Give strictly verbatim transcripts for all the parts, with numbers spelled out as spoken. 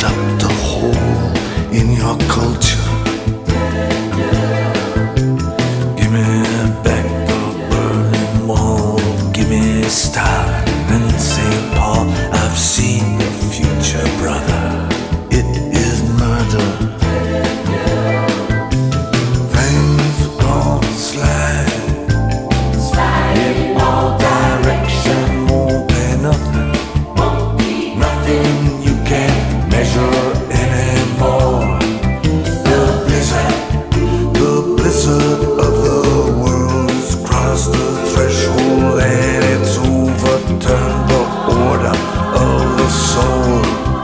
up the hole in your culture. Give me back the Berlin Wall. Give me Stalin and Saint Paul. I've seen the future, brother. It is murder. Things are gonna slide, slide in all directions. Won't be nothing, won't be nothing you can't measure anymore. The blizzard, the blizzard of the world has crossed the threshold and it's overturned the order of the soul.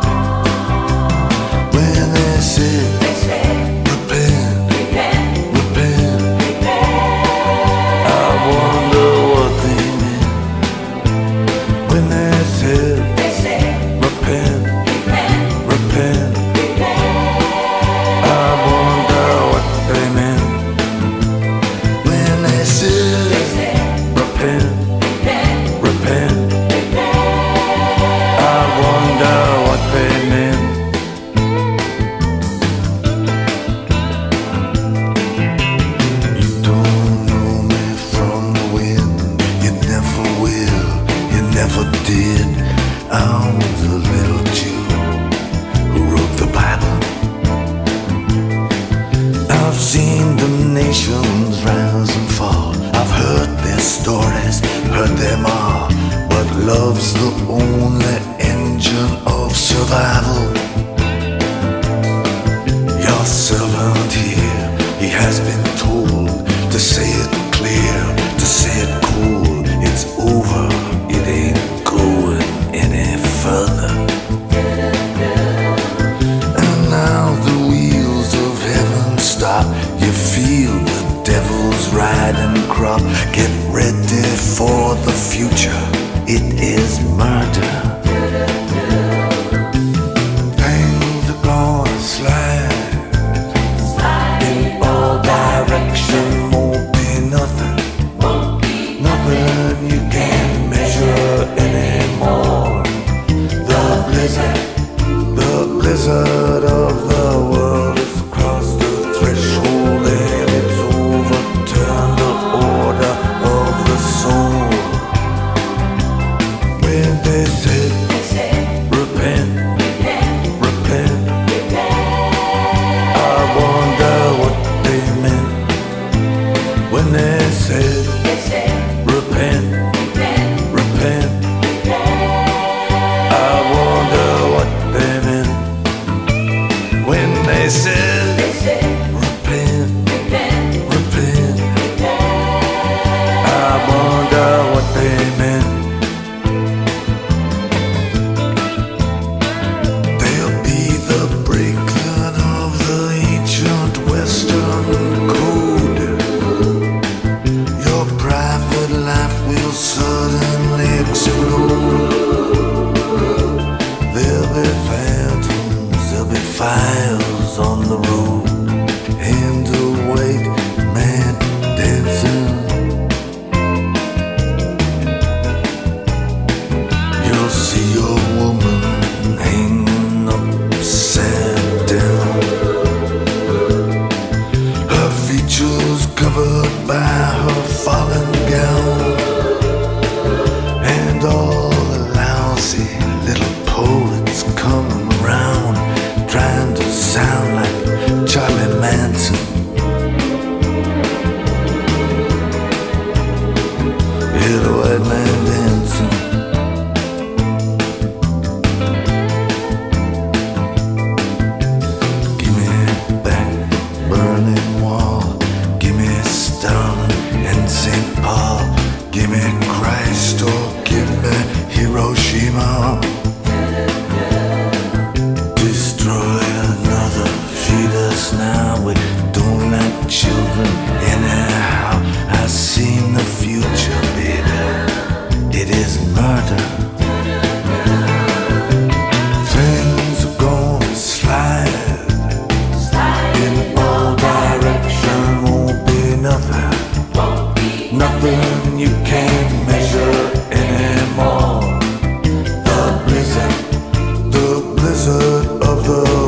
When they say, they say repent, repent, repent, repent, I wonder what they meant. When they said, they say repent, repent, repent, repent, I wonder what they meant. When they said, they say repent, repent, repent, repent, I wonder what they meant. You don't know me from the wind. You never will, you never did. I'm the little Jew who wrote the Bible. I've seen the nations rise and fall. I've heard their stories, heard them all. But love's the only engine of survival. Your servant here, he has been told to say it clear, to say it cool. It's over, it ain't going any further. And now the wheels of heaven stop. You feel the devil's riding crop. Get ready for the future, it is murder. Things are gonna slide, in all directions. Won't be nothing, nothing you can measure anymore. The blizzard, the blizzard of the world has crossed the threshold and it's overturned the order of the soul. When they said, repent, repent, I wonder what they meant. When they said, repent, repent, I wonder what they meant. When they said, repent, repent, I wonder what they meant. They'll be the breakdown of the ancient Western code. Your private life will suddenly explode. There'll be phantoms, there'll be fires on the road, and a white man dancing. You'll see your woman hanging upside down, her features covered by her fallen gown, and all the lousy little poets coming around trying to sound like Charlie Manson. Hear the white man dancing. Give me back Berlin Wall. Give me Stalin and Saint Paul. Give me Christ or give me Hiroshima. Destroy another the